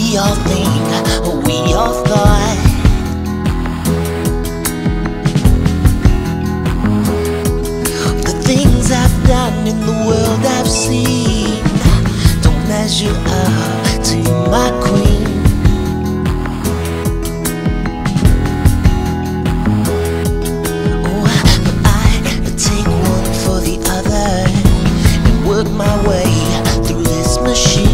all think, we all thought. The things I've done in the world I've seen don't measure up to my queen. Oh, but I take one for the other and work my way through this machine.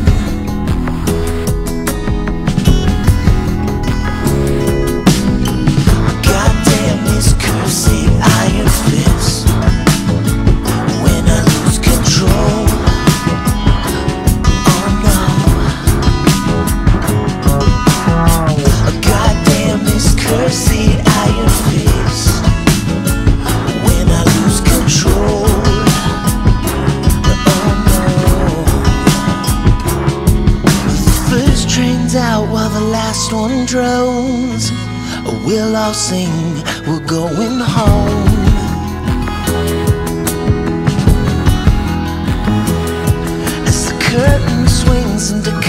Out while the last one drones, we'll all sing, we're going home. As the curtain swings into